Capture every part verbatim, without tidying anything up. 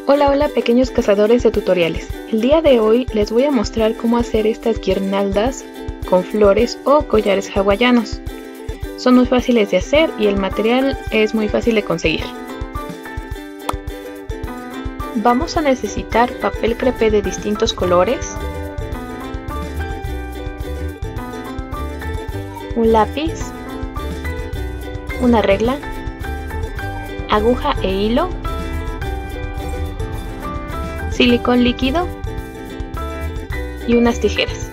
Hola hola pequeños cazadores de tutoriales. El día de hoy les voy a mostrar cómo hacer estas guirnaldas con flores o collares hawaianos. Son muy fáciles de hacer y el material es muy fácil de conseguir. Vamos a necesitar papel crepé de distintos colores, un lápiz, una regla, aguja e hilo, silicón líquido y unas tijeras.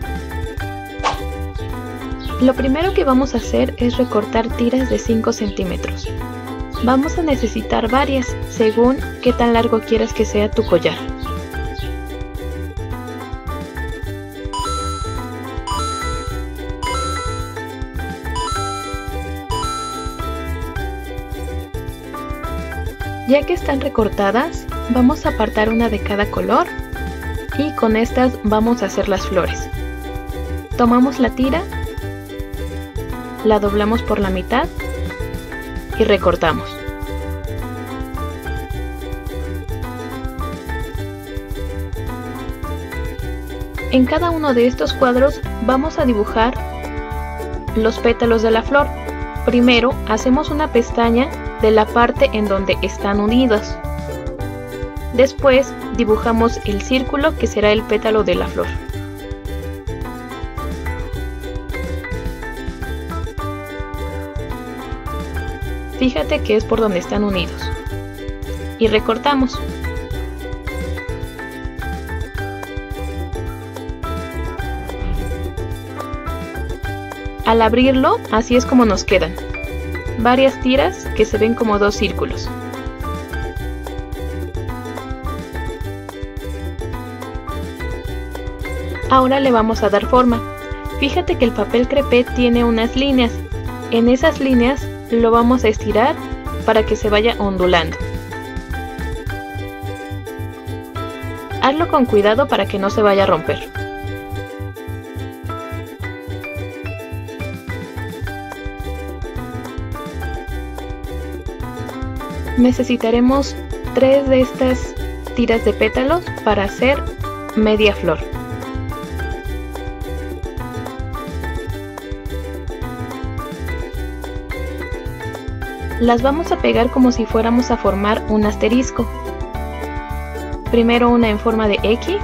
Lo primero que vamos a hacer es recortar tiras de cinco centímetros. Vamos a necesitar varias, según qué tan largo quieras que sea tu collar. Ya que están recortadas, vamos a apartar una de cada color y con estas vamos a hacer las flores. Tomamos la tira, la doblamos por la mitad y recortamos. En cada uno de estos cuadros vamos a dibujar los pétalos de la flor. Primero hacemos una pestaña de la parte en donde están unidos. Después dibujamos el círculo que será el pétalo de la flor. Fíjate que es por donde están unidos. Y recortamos. Al abrirlo, así es como nos quedan. Varias tiras que se ven como dos círculos. Ahora le vamos a dar forma. Fíjate que el papel crepé tiene unas líneas. En esas líneas lo vamos a estirar para que se vaya ondulando. Hazlo con cuidado para que no se vaya a romper. Necesitaremos tres de estas tiras de pétalos para hacer media flor. Las vamos a pegar como si fuéramos a formar un asterisco. Primero una en forma de X.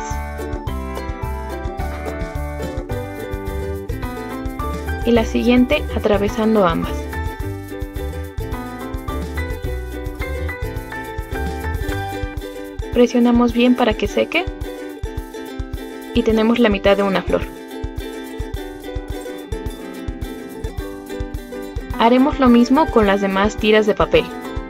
Y la siguiente atravesando ambas. Presionamos bien para que seque. Y tenemos la mitad de una flor. Haremos lo mismo con las demás tiras de papel.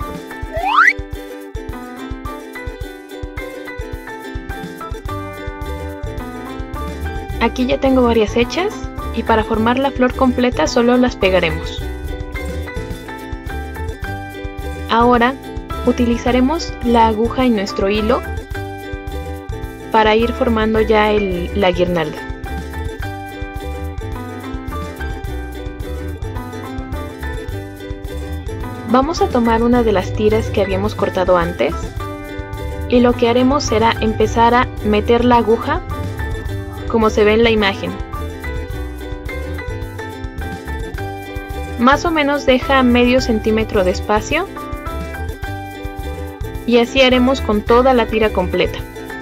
Aquí ya tengo varias hechas y para formar la flor completa solo las pegaremos. Ahora utilizaremos la aguja y nuestro hilo para ir formando ya el, la guirnalda. Vamos a tomar una de las tiras que habíamos cortado antes y lo que haremos será empezar a meter la aguja como se ve en la imagen. Más o menos deja medio centímetro de espacio y así haremos con toda la tira completa.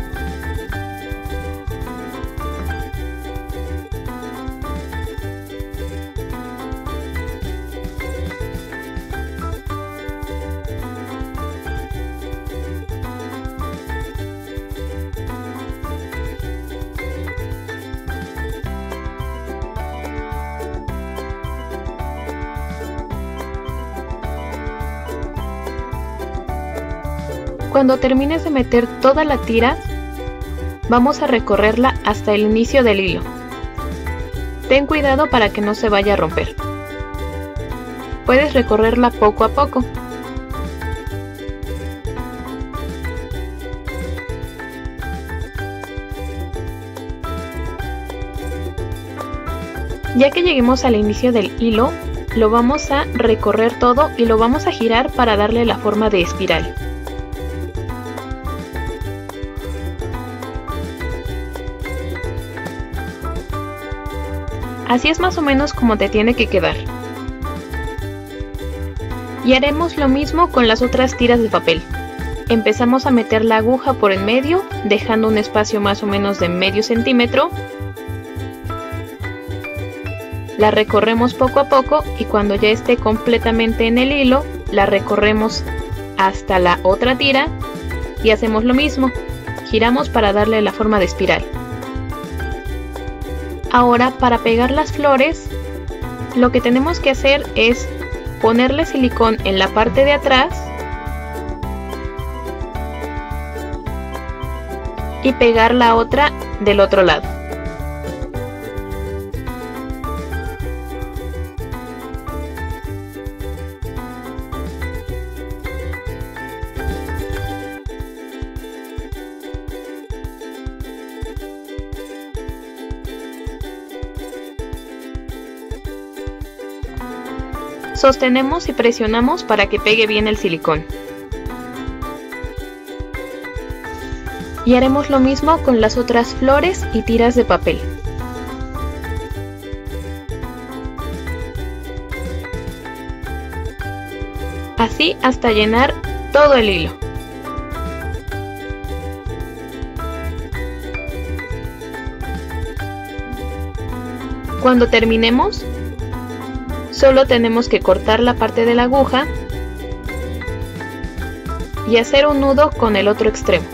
Cuando termines de meter toda la tira, vamos a recorrerla hasta el inicio del hilo. Ten cuidado para que no se vaya a romper. Puedes recorrerla poco a poco. Ya que lleguemos al inicio del hilo, lo vamos a recorrer todo y lo vamos a girar para darle la forma de espiral. Así es más o menos como te tiene que quedar. Y haremos lo mismo con las otras tiras de papel. Empezamos a meter la aguja por en medio, dejando un espacio más o menos de medio centímetro. La recorremos poco a poco y cuando ya esté completamente en el hilo, la recorremos hasta la otra tira y hacemos lo mismo. Giramos para darle la forma de espiral. Ahora, para pegar las flores, lo que tenemos que hacer es ponerle silicón en la parte de atrás y pegar la otra del otro lado. Sostenemos y presionamos para que pegue bien el silicón. Y haremos lo mismo con las otras flores y tiras de papel. Así hasta llenar todo el hilo. Cuando terminemos, solo tenemos que cortar la parte de la aguja y hacer un nudo con el otro extremo.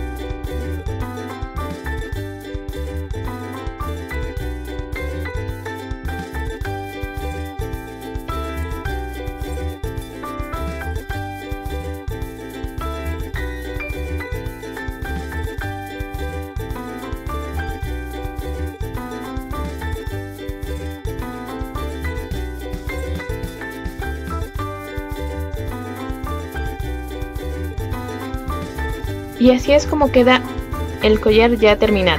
Y así es como queda el collar ya terminado.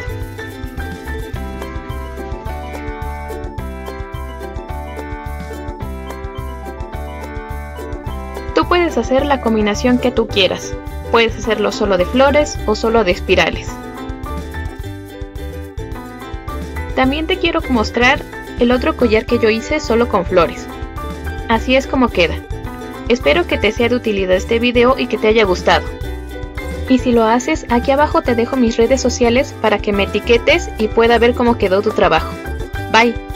Tú puedes hacer la combinación que tú quieras. Puedes hacerlo solo de flores o solo de espirales. También te quiero mostrar el otro collar que yo hice solo con flores. Así es como queda. Espero que te sea de utilidad este video y que te haya gustado. Y si lo haces, aquí abajo te dejo mis redes sociales para que me etiquetes y pueda ver cómo quedó tu trabajo. Bye.